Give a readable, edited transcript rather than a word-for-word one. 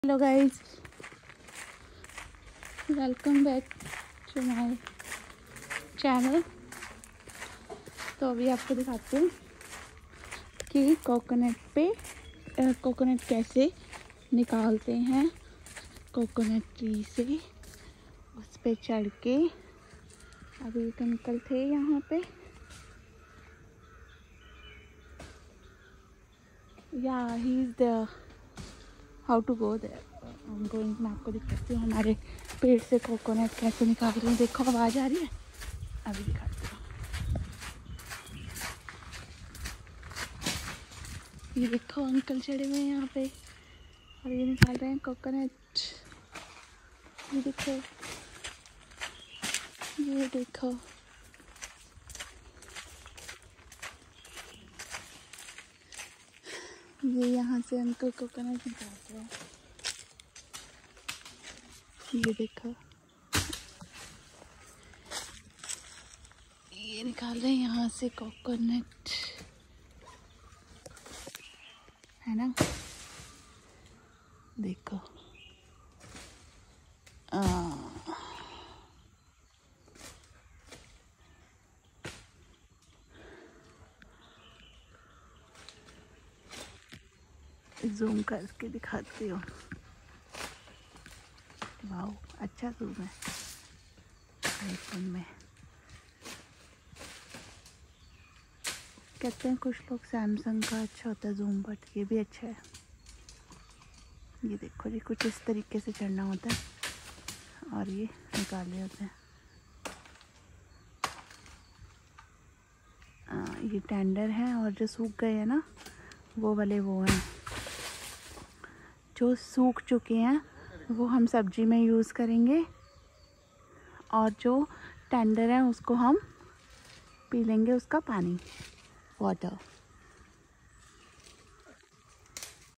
Hello guys, welcome back to my channel. तो अभी आपको दिखाती हूँ कि कोकोनट कैसे निकालते हैं कोकोनट ट्री से। उस पे चढ़ के अभी एक अंकल थे यहाँ पे, या he is the how to go there. मैं आपको दिखाती हूँ हमारे पेड़ से कोकोनट कैसे निकाल रहे हैं। देखो आवाज़ आ रही है, अभी दिखाती हूँ। ये देखो अंकल चढ़े हुए हैं यहाँ पे और ये निकाल रहे हैं कोकोनट। ये देखो, ये देखो, ये यहाँ से अंकल कोकोनट निकालते हैं। ये देखो, ये निकाल रहे हैं यहाँ से कोकोनट, है ना। देखो जूम करके दिखाती हूँ। वाओ, अच्छा जूम है आईफोन में। कहते हैं कुछ लोग सैमसंग का अच्छा होता है जूम, बट ये भी अच्छा है। ये देखो जी, कुछ इस तरीके से चढ़ना होता है और ये निकाले होते हैं। ये टेंडर है और जो सूख गए हैं ना वो वाले वो हैं। जो सूख चुके हैं वो हम सब्जी में यूज़ करेंगे और जो टेंडर है उसको हम पी लेंगे उसका पानी, वाटर।